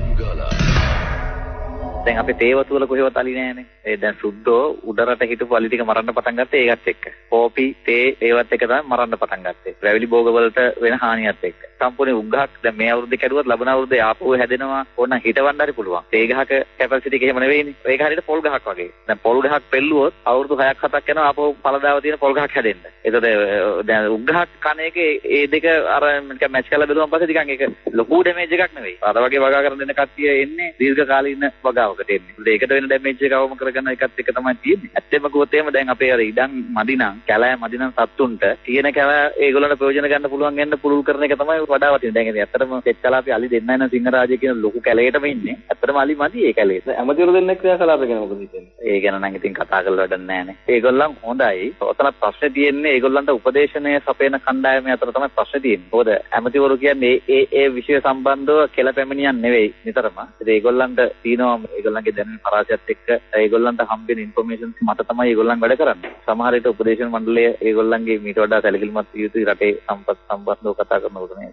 D: දැන් අපේ තේවතු වල කොහෙවත් අලි නෑනේ. ඒ දැන් සුද්දෝ උඩරට හිටපු අලි ටික මරන්න පටන් ගත්තේ ඒකත් එක්ක. කෝපි තේ ඒවත් එක තමයි මරන්න පටන් ගත්තේ. රැවිලි භෝග වලට වෙන හානියත් එක්ක. සම්පූර්ණ උග්ගහක් දැන් මේ අවුරුද්දේ කැඩුවත් ලබන අවුරුද්දේ ආපහු හැදෙනවා. ඕන හිටවන්න හරි පුළුවන්. තේ ගහක කැපැසිටි එක එහෙම නෙවෙයිනේ. ඒක හරියට පොල් ගහක් වගේ. දැන් පොල් ගහක් පෙල්ලුවොත් අවුරුදු හයක් හතක් යනවා ආපහු පළදාව තියෙන පොල් ගහක් හැදෙන්න. ඒතකොට දැන් උග්ගහක් කන එකේ ඒ දෙක අර නිකන් මැච් කරලා බැලුවම පස්සේ නිකන් ඒක ලොකු ඩැමේජ් එකක් නෙවෙයි. අර වගේ වගා කරන දෙන කට්ටිය එන්නේ දීර්ඝ කාලීන වගාවකට එන්නේ. ඒකට වෙන ඩැමේජ් එක අවම කරගන්න එකත් එක තමයි තියෙන්නේ. ඇත්තම කිව්වොත් එහෙම දැන් අපේ අර ඉඩම් මදිනම් කැලෑ මදිනම් සත්තුන්ට තියෙන කැලෑ ඒගොල්ලන්ට ප්‍රයෝජන ගන්න පුළුවන් වෙන්න පුළුල් කරන එක තමයි වඩා වටින. දැන් ඉතින් ඇත්තටම සෙට් කලාපේ අලි දෙන්නයි නම් සිංහරාජය කියන ලොකු කැලේටම ඉන්නේ. ඇත්තටම අලි මදි ඒ කැලේට.
G: ඇමතිවරු දෙන්නෙක් ක්‍රියාකලාප ගැන මොකද හිතන්නේ?
D: ඒ ගැන නම් ඉතින් කතා කරලා වැඩක් නැහැනේ. ඒගොල්ලන් හොඳයි. ඔතන ප්‍රශ්නේ තියෙන්නේ ඒගොල්ලන්ට උපදේශනය සපයන කණ්ඩායම අතර තමයි ප්‍රශ්නේ තියෙන්නේ. මොකද ඇමතිවරු කියන්නේ ඒ ඒ විෂය සම්බන්ධව කෙල පැමිණියන් නෙවෙයි නිතරම. ඉතින් ඒගොල්ලන්ට තියෙනවා ඒගොල්ලන්ගේ දැනුම පරාසයත් එක්ක ඒගොල්ලන්ට හම්බෙන ඉන්ෆර්මේෂන්ස් මත තමයි ඒගොල්ලන් වැඩ කරන්නේ. සමහර විට උපදේශන මණ්ඩලය ඒගොල්ලන්ගේ මීට වඩා සැලකිලිමත් විය යුතුයි රටේ සම්පත් සම්බන්ධව කතා කරනකොට නේද?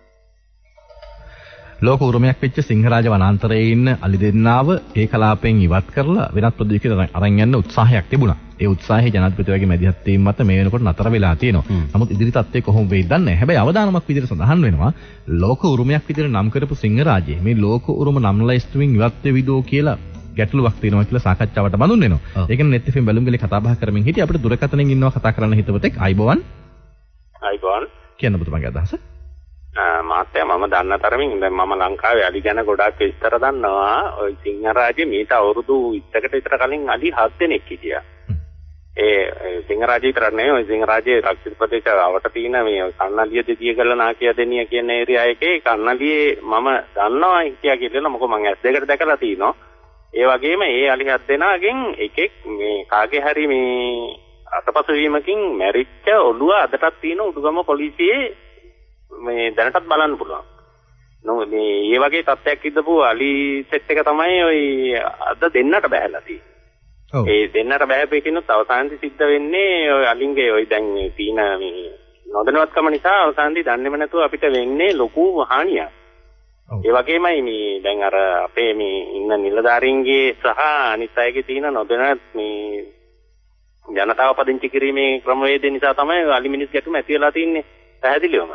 B: ලෝක උරුමයක් වෙච්ච සිංහරාජ වනාන්තරයේ ඉන්න අලි දෙන්නාව ඒ කලාපයෙන් ඉවත් කරලා වෙනත් ප්‍රදේශයකට අරන් යන්න උත්සාහයක් තිබුණා. ඒ උත්සාහය ජනාධිපතිවරයාගේ මැදිහත් වීම මත මේ වෙනකොට නතර වෙලා තියෙනවා. නමුත් ඉදිරි තත්ත්වය කොහොම වෙයිද දන්නේ නැහැ. හැබැයි අවදානමක් විදිහට සඳහන් වෙනවා ලෝක උරුමයක් විදිහට නම් කරපු සිංහරාජය මේ ලෝක උරුම නම් ලැයිස්තුවෙන් ඉවත් වෙවිදෝ කියලා ගැටලුවක් තියෙනවා කියලා සාකච්ඡාවට බඳුන් වෙනවා. ඒ කියන්නේ net එෆ් එම් බැලුම්ගලේ කතා බහ කරමින් හිටිය අපිට දුරකථනයෙන් ඉන්නවා කතා කරන්න හිතවතෙක් අයිබෝවන්.
I: අයිබෝවන්.
B: කියන්න පුතුමගේ අදහස.
I: මාත්‍යා මම දන්න තරමින් දැන් මම ලංකාවේ අලි ගැන ගොඩාක් විස්තර දන්නවා. ওই සිංහරාජේ මීට අවුරුදු විස්සකට විතර කලින් අලි හත් දෙනෙක් හිටියා. ඒ සිංහරාජේ විතර නෙවෙයි ওই සිංහරාජේ රක්ෂිත ප්‍රදේශයට තියෙන මේ කන්නලිය දෙදිය ගල නාකිය දෙනිය කියන ඒරියා එකේ කන්නලියේ මම දන්නවා හිටියා කියලා. මොකද මම ඇස් දෙකට දැකලා තිනවා. ඒ වගේම ඒ අලි හත් දෙනාගෙන් එකෙක් මේ කාගේ හරි මේ අතපසු වීමකින් මැරිච්ච ඔළුව අදටත් තියෙන උඩුගම පොලිසියේ මේ දැනටත් බලන්න පුළුවන්. නෝ මේ මේ වගේ තත්ත්වයක් ඉදපු අලි සෙට් එක තමයි ওই අද දෙන්නට බැහැලා තියෙන්නේ. ඒ දෙන්නට බෑපෙකිනුත් අවසානයේ සිද්ධ වෙන්නේ ඔය අලින්ගේ ඔය දැන් තියෙන මේ නොදැනුවත්කම නිසා අවසානයේ දන්නේම නැතුව අපිට වෙන්නේ ලොකු හානියක්. ඒ වගේමයි මේ දැන් අර අපේ මේ ඉන්න නිලධාරීන්ගේ සහ අනිත් අයගේ තියෙන නොදැන මේ ජනතාව පදිංචි කිරීමේ ක්‍රමවේද නිසා තමයි අලි මිනිස් ගැටුම ඇති වෙලා තින්නේ පැහැදිලිවම.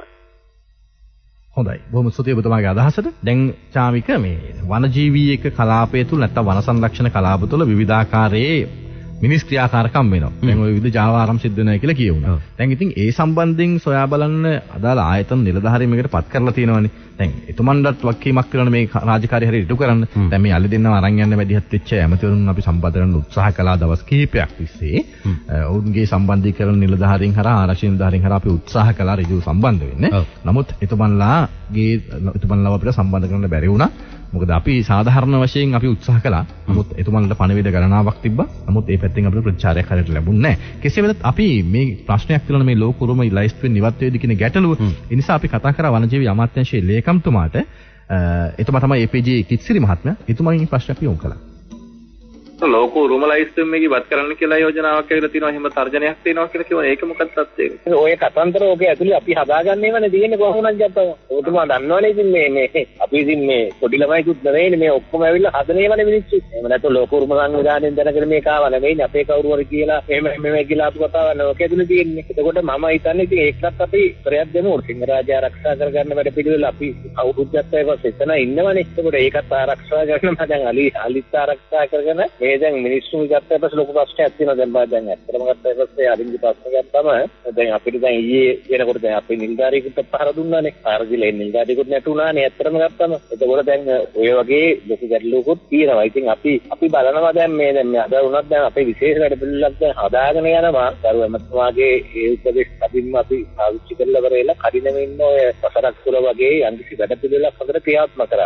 B: හොඳයි. බොහොම ස්තුතියි ඔබතුමාගේ අදහසට. දැන් චාමික මේ වනජීවී එක කලාපය තුල නැත්නම් වන සංරක්ෂණ කලාප තුල විවිධාකාරයේ මිනිස් ක්‍රියාකාරකම් වෙනවා. දැන් ওই විවිධ ජාවාරම් සිද්ධ වෙනවා කියලා කියවුණා. දැන් ඉතින් ඒ සම්බන්ධයෙන් සොයා බලන්න අදාළ ආයතන නිලධාරීන් මේකට පත් කරලා තියෙනවානේ. දැන් එතුමන්ටත් වක්කීමක් කරන මේ රාජකාරිය හරියට ඉටු කරන්න. දැන් මේ අලි දෙන්නව අරන් යන්න වැඩිහත් වෙච්ච ඇමතිවරුන් අපි සම්බන්ධ කරන්න උත්සාහ කළා දවස් කිහිපයක් තිස්සේ. ඔවුන්ගේ සම්බන්ධීකරණ නිලධාරීන් හරහා ආරක්ෂක නිලධාරීන් හරහා අපි උත්සාහ කළා ඍජුව සම්බන්ධ වෙන්න. නමුත් එතුමන්ලාගේ එතුමන්ලාව අපිට සම්බන්ධ කරන්න බැරි වුණා. මොකද අපි සාධාරණ වශයෙන් අපි උත්සාහ කළා. නමුත් එතුමන්ලට පණිවිඩ ගණනාවක් තිබ්බා. නමුත් ඒ පැත්තෙන් අපිට ප්‍රතිචාරයක් හරියට ලැබුණේ නැහැ. කෙසේ වෙතත් අපි මේ ප්‍රශ්නයක් පිළිබඳ මේ ලෝක උරුම ලයිස්තුවෙන් ඉවත් වේද කියන ගැටලුව. ඒ නිසා අපි කතා කරා වනජීවි අමාත්‍යාංශයේ ලේකම්තුමාට. එතුමා තමයි ඒ පී ජී කිත්සිරි මහත්මයා. එතුමාගෙන් ප්‍රශ්නයක් යොමු කළා.
D: ලෝක උරුම ලයිස්තුවෙන් මේක ඉවත් කරන්න කියලා යෝජනාවක් ඇවිල්ලා තියෙනවා. එහෙම තර්ජනයක් තියෙනවා කියලා කිව්වා. ඒක මොකක්ද තත්ත්වය?
H: ඔය කතන්දර ඔකේ ඇතුලේ අපි හදාගන්නේවනේ තියෙන්නේ කොහොමද ජප්පව. ඔතුමා දන්නවනේ ඉතින් මේ මේ අපි ඉතින් මේ පොඩි ළමයිකුත් නෙවෙයිනේ මේ ඔක්කොම ඇවිල්ලා හදනේවනේ මිනිස්සු. එහෙම නැත්නම් ලෝක උරුම සංවිධානයෙන් දැනගෙන මේක ආව නෙවෙයිනේ. අපේ කවුරු හරි කියලා එහෙම මෙහෙම කියලා අපු කතාවක් නෙවෙයි. ඔකේ ඇතුලේ තියෙන්නේ. එතකොට මම හිතන්නේ ඉතින් ඒකත් අපි ප්‍රයත්න දෙමු. සිංහරාජය ආරක්ෂා කරගන්න වැඩ පිළිවෙල අපි අවුරුද්දක් පස්සේ එතන ඉන්නවනේ. එතකොට ඒකත් ආරක්ෂා කරන්න මම දැන් අලි අලිත් ආරක්ෂා කරගෙන මේ දැන් මිනිස්සු ගත්තා පස්සේ ලොකු ප්‍රශ්නයක් තියෙනවා දැන් බා දැන් ඇත්තටම ගත්තා පස්සේ අරින්දි ප්‍රශ්න ගත්තම දැන් අපිට දැන් ඊයේ වෙනකොට දැන් අපේ නිලධාරියෙකුට පහර දුන්නානේ පාරදිලේ නිලධාරියෙකුට නැතුණානේ ඇත්තටම ගත්තම එතකොට දැන් ඔය වගේ ලොකු ගැටලුවකුත් තියෙනවා. ඉතින් අපි අපි බලනවා දැන් මේ දැන් මේ අද වුණත් දැන් අපේ විශේෂ වැඩ පිළිවෙලක් දැන් හදාගෙන යනවා. දරුව එමතුමාගේ ඒ උපදෙස් අදින්ම අපි පාවිච්චි කරලා කරේලා කඩිනෙම ඉන්න ඔය වසරක් තුර වගේ යම්කිසි වැඩ පිළිවෙලක් හදලා ක්‍රියාත්මක කරා.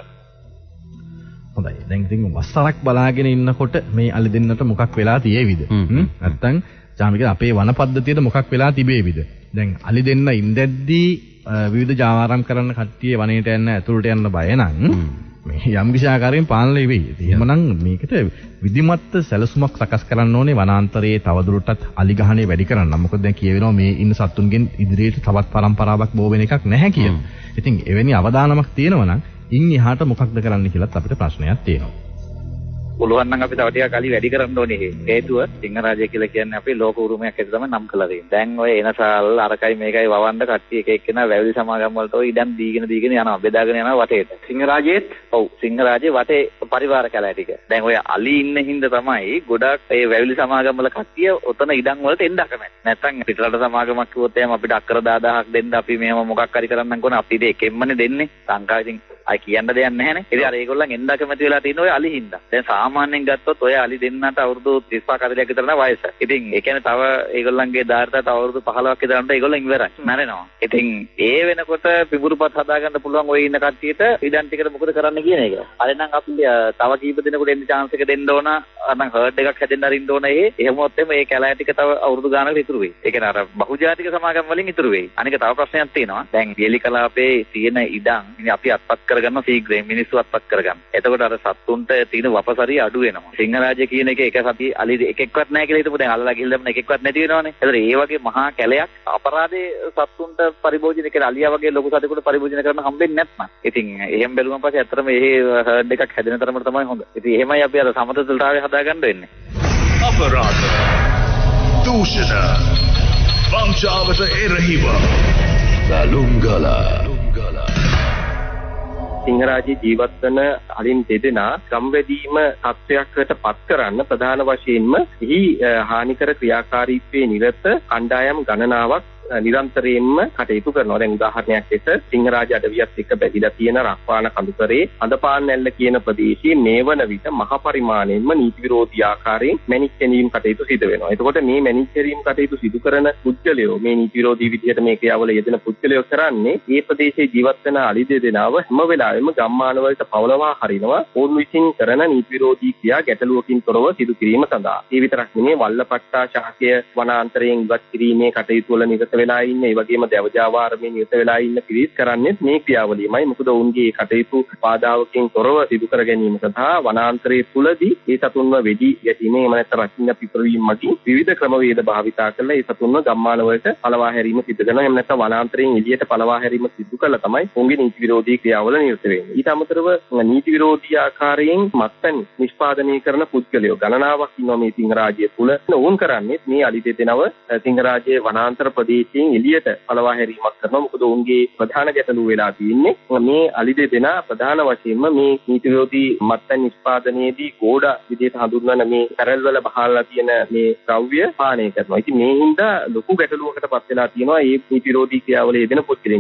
B: හොඳයි. දැන් ඉතින් වසරක් බලාගෙන ඉන්නකොට මේ අලි දෙන්නට මොකක් වෙලා තියේවිද? නැත්තම් ජාමික අපේ වන පද්ධතියට මොකක් වෙලා තිබේවිද? දැන් අලි දෙන්න ඉඳද්දී විවිධ ජාවාරම් කරන්න කට්ටිය වනයේට යන්න ඇතුළට යන්න බය නම් මේ යම් කිසි ආකාරයෙන් පාලනය වෙයි. එහෙමනම් මේකට විධිමත් සැලසුමක් සකස් කරන්න ඕනේ වනාන්තරයේ තවදුරටත් අලි ගහණය වැඩි කරන්න. මොකද දැන් කියවෙනවා මේ ඉන්න සත්තුන්ගෙන් ඉදිරියට තවත් පරම්පරාවක් බෝ වෙන එකක් නැහැ කියලා. ඉතින් එවැනි අවදානමක් තියෙනවා නම් ඉන් එහාට මොකක්ද කරන්න කියලාත් අපිට ප්‍රශ්නයක් තියෙනවා.
D: පුළුවන් නම් අපි තව ටිකක් අලි වැඩි කරන්න ඕනේ. හේතුව සිංහරාජය කියලා කියන්නේ අපේ ලෝක උරුමයක් ඇතුළත තමයි නම් කළා තියෙන්නේ. දැන් ඔය එනසාල් අරකයි මේකයි වවන්න කට්ටිය එක එක්කෙනා වැවිලි සමාගම් වලට ඔය ඉඩම් දීගෙන දීගෙන යනවා. බෙදාගෙන යනවා වටේට. සිංහරාජයේත් ඔව් සිංහරාජයේ වටේ පරිවාර කැලෑ ටික. දැන් ඔය අලි ඉන්න හින්දා තමයි ගොඩක් ඒ වැවිලි සමාගම් වල කට්ටිය ඔතන ඉඩම් වලට එන්න කැමති. නැත්තම් පිටරට සමාගමක් කිව්වොත් එහෙම අපිට අක්කර දහදහක් දෙන්න අපි මේව මොකක් හරි කරන්නම් කොන අපිට එකෙන්මනේ දෙන්නේ. සංකා ඉතින් අය කියන්න දෙයක් නැහැනේ. ඉතින් අර ඒගොල්ලන් එන්න කැමති වෙලා තියෙන ඔය අලි හින්දා. දැන් සාමාන්‍යයෙන් ගත්තොත් ඔය අලි දෙන්නට අවුරුදු තිස් පහ කතරයක් විතර නෑ වයස. ඉතින් ඒ කියන්නේ තව ඒගොල්ලන්ගේ ධාරිතට අවුරුදු පහළොවක් විතර යනකොට ඒගොල්ලන් ඉවරයි. මැරෙනවා. ඉතින් ඒ වෙනකොට පිඹුරුපත් හදාගන්න පුළුවන් ඔය ඉන්න කට්ටියට ඉඩම් ටිකට මොකද කරන්න කියන එක. අර නම් අපි තව කීප දිනකට එන්න chance එක දෙන්න ඕන. අරනම් හර්ඩ් එකක් හැදෙන්න අරින්න ඕන. ඒ එහෙමොත් එමේ මේ කැලෑ ටික තව අවුරුදු ගානකට ඉතුරු වෙයි. ඒ කියන්නේ අර බහුජාතික සමාගම් වලින් ඉතුරු වෙයි. අනික තව ප්‍රශ්නයක් තියෙනවා. දැන් වියලි කලාපේ තියෙන ඉඩම් ඉතින් අපි අත්පත් කරගන්න ශීඝ්‍රයෙන් මිනිස්සු අත්පත් කරගන්න. එතකොට අර සත්තුන්ට තියෙන වපසරිය අඩු වෙනවා. සිංහරාජය කියන එක එක සති අලි එකෙක්වත් නැහැ කියලා හිතමු. දැන් අල්ලලා ගිහිල්ලා නම් එකෙක්වත් නැති වෙනවනේ. ඒතර ඒ වගේ මහා කැලයක් අපරාධේ සත්තුන්ට පරිභෝජනය කරන අලියා වගේ ලොකු සතෙකුට පරිභෝජනය කරන්න හම්බෙන්නේ නැත්නම්. ඉතින් එහෙම බැලුවම පස්සේ ඇත්තටම මේ හර්ඩ් එකක් හැදෙන තරමට තමයි හොඳ. ඉතින් එහෙමයි අපි අර සමතුලිතතාවය හදාගන්න වෙන්නේ.
A: අපරාධ දූෂණ වංචාවට එරෙහිව ලුංගලා
E: සිංහරාජයේ ජීවත් වන අලින් දෙදෙනා ගම්වැදීම තත්ත්වයකට පත් කරන්න ප්‍රධාන වශයෙන්ම එහි හානිකර ක්‍රියාකාරීත්වයේ නිරත කණ්ඩායම් ගණනාවක් නිරන්තරයෙන්ම කටයුතු කරනවා. දැන් උදාහරණයක් ලෙස සිංහරාජ අඩවියත් එක්ක බැඳිලා තියෙන රක්වාන කඳුකරේ අඳපාන් නැල්ල කියන ප්‍රදේශයේ මේ වන විට මහ පරිමාණයෙන්ම නීති විරෝධී ආකාරයෙන් මැණික් කැණීම් කටයුතු සිදු වෙනවා. එතකොට මේ මැණික් කැණීම් කටයුතු සිදු කරන පුද්ගලයෝ මේ නීති විරෝධී විදිහට මේ ක්‍රියාවල යෙදෙන පුද්ගලයෝ කරන්නේ මේ ප්‍රදේශයේ ජීවත් වෙන අලි දෙදෙනාව හැම වෙලාවෙම ගම්මාන වලට පවලවා හරිනවා. ඔවුන් විසින් කරන නීති විරෝධී ක්‍රියා ගැටලුවකින් තොරව සිදු කිරීම සඳහා. ඒ විතරක් නෙමෙයි වල්ලපට්ටා ශාකය වනාන්තරයෙන් ඉවත් කිරීමේ කටයුතු වල නිරත වෙලා ඉන්නේ, ඒ වගේම දවජාවාරමේ නිරත වෙලා ඉන්න පිරිස් කරන්නේ මේ ක්‍රියාවලියමයි. මොකද ඔවුන්ගේ කටයුතු බාධාවකින් තොරව සිදු කර ගැනීම සඳහා වනාන්තරයේ තුලදී ඒ සතුන්ව වෙඩි ගැටීමේ එහෙම නැත්නම් රකින්න පිපිරීම මගින් විවිධ ක්‍රමවේද භාවිතා කරලා ඒ සතුන්ව ගම්මාන වලට පළවා හැරීම සිදු කරනවා. එහෙම නැත්නම් වනාන්තරයෙන් එළියට පළවා හැරීම සිදු කළා තමයි ඔවුන්ගේ නීති විරෝධී ක්‍රියාවල නිරත වෙන්නේ. ඊට අමතරව නීති විරෝධී ආකාරයෙන් මත්පැන් නිෂ්පාදනය කරන පුද්ගලයෝ ගණනාවක් ඉන්නවා මේ සිංහරාජය තුල. ඔවුන් කරන්නේ මේ අලි දෙදෙනව සිංහරාජයේ වනාන්තර ප්‍රදේශයෙන් එළියට පළවා හැරීමක් කරනවා. මොකද ඔවුන්ගේ ප්‍රධාන ගැටලුව වෙලා තියෙන්නේ මේ අලි දෙදෙනා ප්‍රධාන වශයෙන්ම මේ නීති විරෝධී මත්පැන් නිෂ්පාදනයේදී ගෝඩා විදිහට හඳුන්වන මේ කැරල් වල බහලා තියෙන මේ ද්‍රව්‍ය පානය කරනවා. ඉතින් මේ හින්දා ලොකු ගැටලුවකට පත් වෙලා තියෙනවා මේ නීති විරෝධී ක්‍රියාවලියේ යෙදෙන පුද්ගලයන්.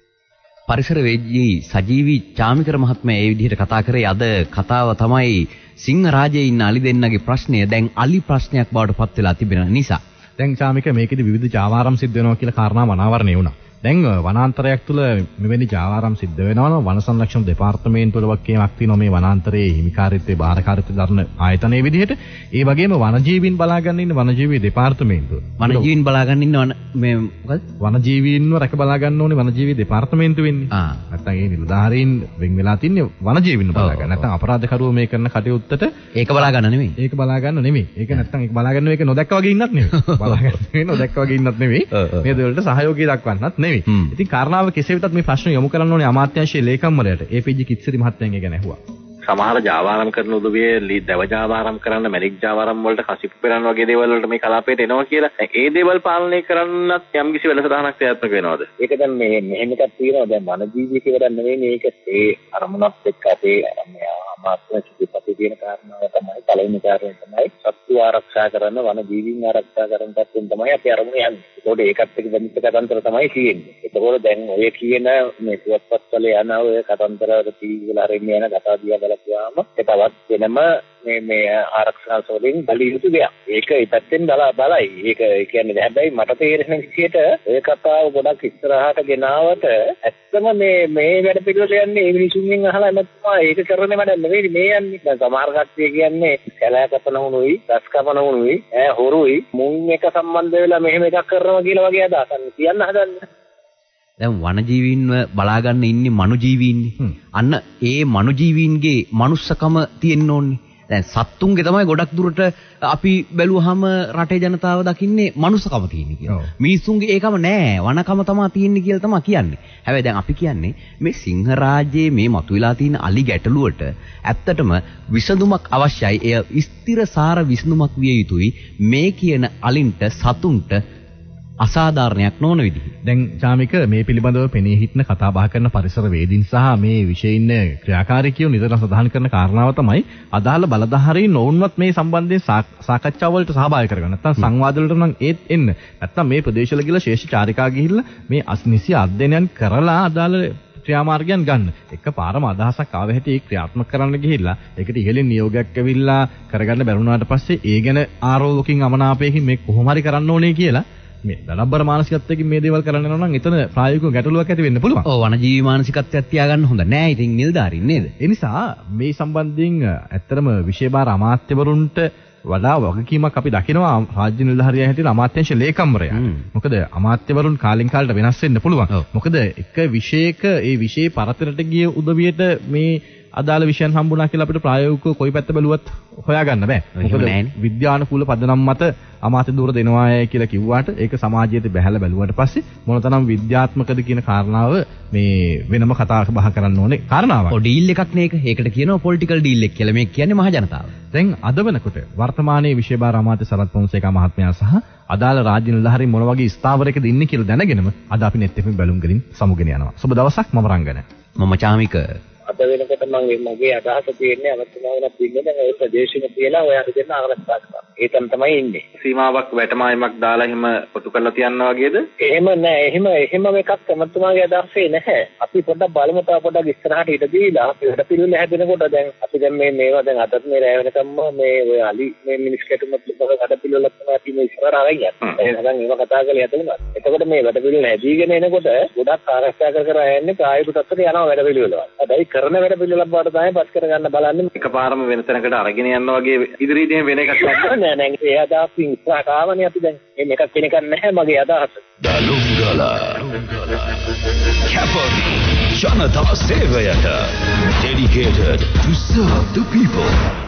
C: පරිසරවේදී සජීවී චාමිකර මහත්මයා මේ විදිහට කතා කරේ. අද කතාව තමයි සිංහරාජයේ ඉන්න අලි දෙන්නගේ ප්‍රශ්නය දැන් අලි ප්‍රශ්නයක් බවට පත් වෙලා තිබෙන නිසා.
B: දැන් චාමික මේකෙදි විවිධ ජාවාරම් සිද්ධ වෙනවා කියලා කාරණා අනාවරණය වුණා. දැන් වනාන්තරයක් තුල මෙවැනි ජාවාරම් සිද්ධ වෙනවා. වන සංරක්ෂණ දෙපාර්තමේන්තුවල වගකීමක් තියෙනවා මේ වනාන්තරයේ හිමිකාරීත්වයේ බාරකාරීත්වය දරන ආයතනයේ විදිහට. ඒ වගේම වනජීවීන් බලා ගන්න ඉන්න වනජීවී දෙපාර්තමේන්තුව.
C: වනජීවීන් බලා ගන්න ඉන්න මේ මොකද?
B: වනජීවීන්ව රැක බලා ගන්න ඕනේ වනජීවී දෙපාර්තමේන්තුව වෙන්නේ.
C: ආ.
B: නැත්තම් ඒ නිලධාරීන් වෙන් වෙලා තින්නේ වනජීවීන් බලා ගන්න. නැත්තම් අපරාධකරුවෝ මේ කරන කටයුත්තට
C: ඒක බලා ගන්න නෙමෙයි.
B: ඒක බලා ගන්න නෙමෙයි. ඒක නැත්තම් ඒක බලා ගන්න එක නොදැක්ක වගේ ඉන්නත් නෙමෙයි. බලා ගන්න නොදැක්ක වගේ ඉන්නත් නෙමෙයි. මේ දෙවලට සහයෝගය දක්වන්නත් නෙමෙයි. ඉතින් කාරණාව කෙසේ වෙතත් මේ ප්‍රශ්න යොමු කරන්න ඕනේ අමාත්‍යාංශයේ ලේකම්වරයාට. ඒ පී ජී කිත්සිරි මහත්මයාගෙන් ගැන ඇහුවා.
G: සමහර ජාවාරම් කරන උදවිය දව ජාවාරම් කරන්න මැරික් ජාවාරම් වලට කසිප්පු පෙරන්න වගේ දේවල් වලට මේ කලාපයට එනවා කියලා. ඒ දේවල් පාලනය කරන්නත් යම්කිසි වෙනසටහනක් ක්‍රියාත්මක වෙනවද?
H: ඒක දැන් මේ මෙහෙම එකක් තියෙනවා. දැන් වනජීවී කියලා නෙවෙයි මේක ඒ අරමුණක් එක්ක අපේ අමාත්‍යාංශ පිටපතේ තියෙන කාරණාව තමයි පළවෙනි කාරණය තමයි සත්තු ආරක්ෂා කරන වනජීවීන් ආරක්ෂා කරන පැත්තෙන් තමයි අපි අරමුණ යන්නේ. ඒකෝට ඒකත් එක්ක බඳිත කතන්දර තමයි කියන්නේ. ඒකෝට දැන් ඔය කියන මේ පුවත්පත් වල යන ඔය කතන්දර වල තීවල හරින්න යන කතා දිහා බලපුවාම ඒ තවත් වෙනම මේ මේ ආරක්ෂා සෝලින් බලිය යුතු දෙයක්. ඒක ඒ පැත්තෙන් බලා බලයි. ඒක ඒ කියන්නේ හැබැයි මට තේරෙන විදිහට ඔය කතාව ගොඩක් ඉස්සරහට ගෙනාවට ඇත්තම මේ මේ වැඩ පිළිවෙල යන්නේ මේ මිනිසුන්ගෙන් අහලා නැත්නම් ඒක කරන්නේ වැඩ නෙවෙයි මේ යන්නේ. දැන් සමහර කට්ටිය කියන්නේ කැලෑ කපන උණුයි, ගස් කපන උණුයි, ඈ හොරුයි මුන් එක සම්බන්ධ වෙලා මෙහෙම එකක් කරනවා කියලා වගේ අදහසක් කියන්න හදන්නේ.
C: දැන් වනජීවීන්ව බලා ගන්න ඉන්නේ මනුජීවීන්නේ. අන්න ඒ මනුජීවීන්ගේ මනුස්සකම තියෙන්න ඕනේ. දැන් සත්තුන්ගේ තමයි ගොඩක් දුරට අපි බැලුවාම රටේ ජනතාව දකින්නේ මනුස්සකම තියෙන්නේ කියලා. මිනිස්සුන්ගේ ඒකම නෑ. වනකම තමයි තියෙන්නේ කියලා තමයි කියන්නේ. හැබැයි දැන් අපි කියන්නේ මේ සිංහරාජයේ මේ මතුවලා තියෙන අලි ගැටලුවට ඇත්තටම විසඳුමක් අවශ්‍යයි. එය ස්ථිරසාර විසඳුමක් විය යුතුයි. මේ කියන අලින්ට සතුන්ට අසාධාරණයක් නොවන විදිහ.
B: දැන් චාමික මේ පිළිබඳව පෙනී හිටන කතා බහ කරන පරිසරවේදීන් සහ මේ විශේෂින් ක්‍රියාකාරීකයෝ නිතරම සඳහන් කරන කාරණාව තමයි අදාළ බලධාරීන් නොවුන්වත් මේ සම්බන්ධයෙන් සාකච්ඡා වලට සහභාගී කරගන්න. නැත්නම් සංවාද වලට නම් ඒත් එන්න. නැත්නම් මේ ප්‍රදේශවල ගිහලා ශේෂ චාරිකා ගිහිල්ලා මේ නිසි අධ්‍යයනයන් කරලා අදාළ ක්‍රියාමාර්ගයන් ගන්න. එකපාරම අදහසක් ආව හැටි ඒ ක්‍රියාත්මක කරන්න ගිහිල්ලා ඒකට ඉහළින් නියෝගයක් ඇවිල්ලා කරගන්න බැරුණාට පස්සේ ඒ ගැන ආරෝපකින් අමනාපයකින් මේ කොහොම හරි කරන්න ඕනේ කියලා මේ දලබ්බර මානසිකත්වයකින් මේ දේවල් කරන්න යනවා නම් එතන ප්‍රායෝගික ගැටලුවක් ඇති වෙන්න පුළුවන්.
C: ඔව් වනජීවී මානසිකත්වයක් තියාගන්න හොඳ නෑ. ඉතින් නිලධාරීන් නේද?
B: ඒ නිසා මේ සම්බන්ධයෙන් ඇත්තටම විශේෂබාර අමාත්‍යවරුන්ට වඩා වගකීමක් අපි දකිනවා රාජ්‍ය නිලධාරියා හැටියට අමාත්‍යාංශ ලේකම්වරයා. මොකද අමාත්‍යවරුන් කාලෙන් කාලට වෙනස් වෙන්න පුළුවන්. මොකද එක විෂයක ඒ විෂයේ පරතරට ගිය උදවියට මේ අදාළ විෂයන් හම්බුණා කියලා අපිට ප්‍රායෝගිකව කොයි පැත්ත බැලුවත් හොයාගන්න බෑ. මොකද විද්‍යානුකූල පදනම් මත අමාත්‍ය දූර දෙනවාය කියලා කිව්වට ඒක සමාජයට බැහැලා බැලුවට පස්සේ මොනතරම් විද්‍යාත්මකද කියන කාරණාව මේ වෙනම කතා බහ කරන්න ඕනේ කාරණාවක්.
C: ඔය ඩීල් එකක් නේ ඒක. ඒකට කියනවා පොලිටිකල් ඩීල් එක කියලා. මේ කියන්නේ මහ ජනතාව.
B: දැන් අද වෙනකොට වර්තමානයේ විශේෂ අමාත්‍ය සරත් පොන්සේකා මහත්මයා සහ අදාළ රාජ්‍ය නිලධාරීන් මොන වගේ ස්ථාවරයකද ඉන්නේ කියලා දැනගෙනම අද අපි net එකෙන් බැලුම් ගලින් සමුගෙන යනවා. සුබ දවසක්. මම රංගන.
C: මම චාමික.
H: අද වෙනකොට මම මගේ අදහස තියෙන්නේ අවස්ථාවකට ඉන්නේ දැන් ඔය ප්‍රදේශෙක කියලා ඔය හරි දෙන්න ආරක්ෂා කරනවා. ඒකම තමයි ඉන්නේ.
G: සීමාවක් වැටමායමක් දාලා එහෙම කොටු කරලා තියනවා වගේද?
H: එහෙම නෑ. එහෙම එහෙම එකක් තමතුමාගේ අදහසේ නැහැ. අපි පොඩ්ඩක් බලමු තව පොඩ්ඩක් ඉස්සරහට ඉඳ දීලා අපි වැඩ පිළිවෙල හැදෙනකොට දැන් අපි දැන් මේ මේවා දැන් අදත් මේ රැය වෙනකම්ම මේ ඔය අලි මේ මිනිස් කැටුමත් පිළිබඳ වැඩ පිළිවෙලක් තමයි අපි මේ ඉස්සරහට අරන් යන්නේ. එහෙනම් ඒවා කතා කරලා යතුණා. එතකොට මේ වැඩ පිළිවෙල හැදීගෙන එනකොට ගොඩක් ආරක්ෂා කර කර යන්නේ ප්‍රායෝගික තත්ත්වයට යනවා වැඩ පිළිවෙල. හැබැයි කර
E: කරන වැඩ පිළිවෙලක් බවට තමයි පත් කරගන්න බලන්නේ. එකපාරම වෙන තැනකට අරගෙන යනවා වගේ ඉදිරියේදී වෙන එකක් නැහැ. නෑ නෑ ඒ අදහසින් ඉස්සරහට ආවනේ අපි දැන්. මේ එකක් වෙන එකක් නැහැ මගේ අදහස.
A: Dalungala Cavalry Janata Sevayata dedicated to serve the people.